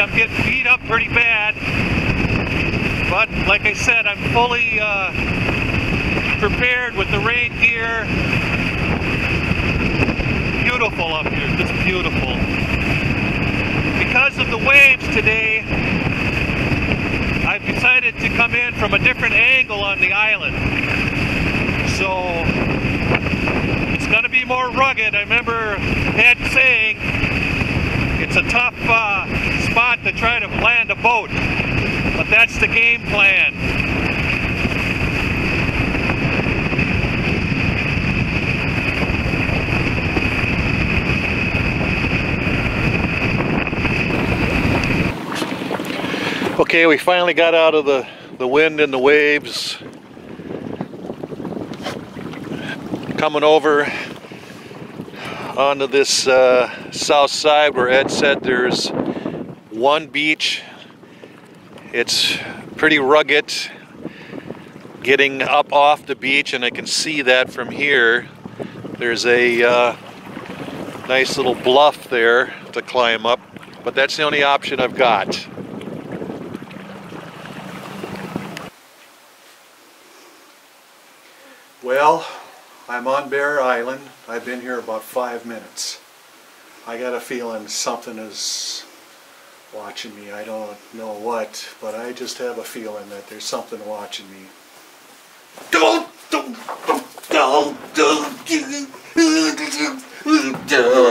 I'm getting beat up pretty bad. But like I said, I'm fully prepared with the rain gear. Beautiful up here, just beautiful. Because of the waves today, I've decided to come in from a different angle on the island. So it's going to be more rugged. I remember Ed saying it's a tough spot to try to land a boat, but that's the game plan. Okay, we finally got out of the wind and the waves. Coming over onto this south side where Ed said there's one beach. It's pretty rugged getting up off the beach, and I can see that from here. There's a nice little bluff there to climb up, but that's the only option I've got. Well, I'm on Bear Island. I've been here about 5 minutes. I got a feeling something is watching me. I don't know what, but I just have a feeling that there's something watching me. Don't.